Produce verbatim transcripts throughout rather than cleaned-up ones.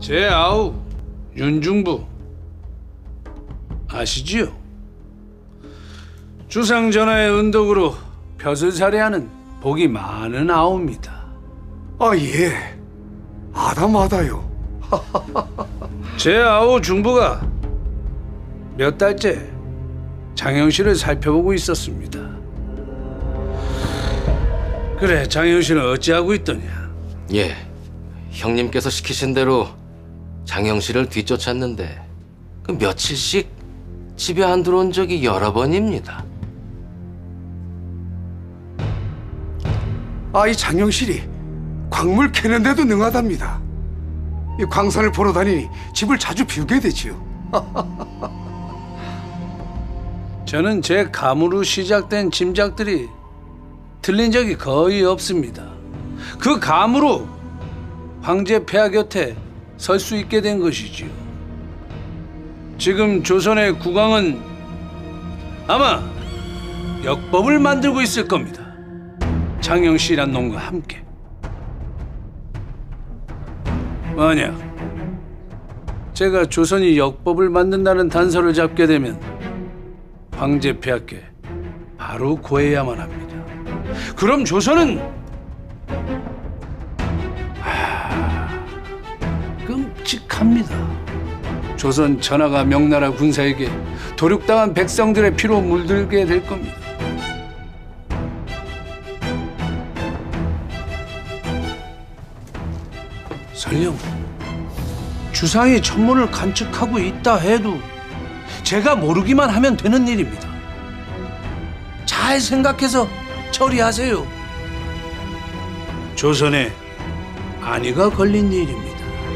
제아우 윤중부 아시지요? 주상전하의 은덕으로 벼슬살이하는 복이 많은 아우입니다. 아, 예. 아다마다요. 제아우 중부가 몇 달째 장영 씨를 살펴보고 있었습니다. 그래, 장영 씨는 어찌하고 있더냐? 예, 형님께서 시키신 대로 장영 씨를 뒤쫓았는데 그 며칠씩 집에 안 들어온 적이 여러 번입니다. 아, 이 장영실이 광물 캐는데도 능하답니다. 이 광산을 보러 다니니 집을 자주 비우게 되지요. 저는 제 감으로 시작된 짐작들이 틀린 적이 거의 없습니다. 그 감으로 황제 폐하 곁에 설 수 있게 된 것이지요. 지금 조선의 국왕은 아마 역법을 만들고 있을 겁니다. 장영 씨란 놈과 함께. 만약 제가 조선이 역법을 만든다는 단서를 잡게 되면 황제 폐하께 바로 고해야만 합니다. 그럼 조선은 하... 끔찍합니다. 조선 전하가 명나라 군사에게 도륙당한 백성들의 피로 물들게 될 겁니다. 설령 주상이 천문을 관측하고 있다 해도 제가 모르기만 하면 되는 일입니다. 잘 생각해서 처리하세요. 조선에 안위가 걸린 일입니다.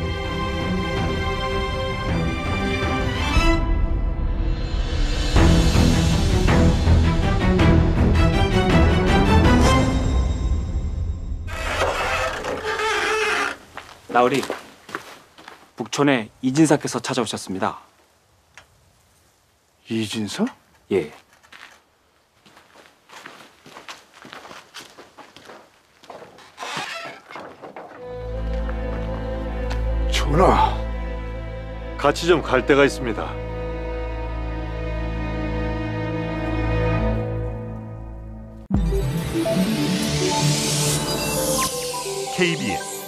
나으리, 북촌에 이진사께서 찾아오셨습니다. 이진서? 예. 전하, 같이 좀 갈 데가 있습니다. 케이비에스